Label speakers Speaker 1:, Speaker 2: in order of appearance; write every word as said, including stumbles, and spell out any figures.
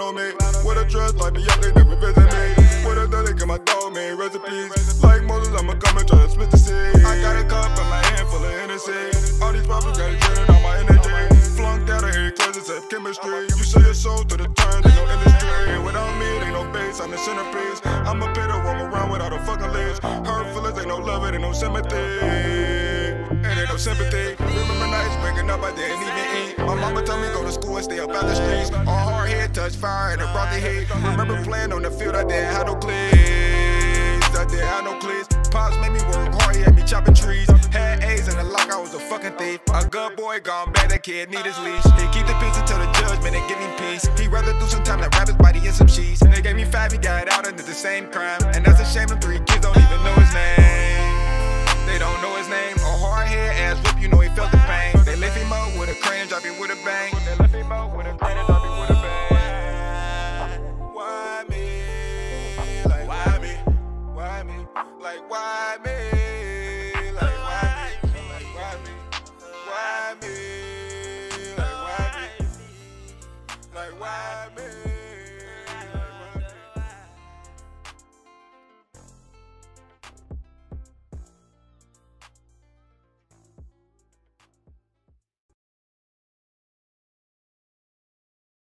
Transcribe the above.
Speaker 1: on me. With a trust like me, y'all they never visit me. With a thug, they got my dog, man, recipes. Like Moses, I'ma come and try to split the seed. I got a cup in my hand full of Hennessy. All these problems got it draining all my energy. Flunked out of here, classes of chemistry. You sell your soul to the turns, ain't no industry. Without me, it ain't no base, I'm the centerpiece. I'm a pit, I roam around without a fucking leash. Hurt feelings, ain't no love, it ain't no sympathy. It ain't no sympathy. Remember nights waking up, I didn't even eat. My mama told me go to school and stay up out the streets. All hard head touch fire and it brought the heat. Remember playing on the field, I didn't have no cleats. I didn't have no cleats. Pops made me work hard, he had me chopping trees. Had A's in the lock, I was a fucking thief. A good boy gone bad, that kid need his leash. They keep the peace until the judgment and give me peace. He rather do some time than rap his body and some cheese. They gave me five, he got out and did the same crime. And that's a shame, them three kids don't even know his name. They don't know his name. A hard head ass whip, you know he felt the pain. They lift him up with a crane and drop him with a bang. They lift him up with a crane and drop him with a bang. Why me? Like why me? Why me? Like why me? Like why me? Like why me? Why me? Like why me? Like why me?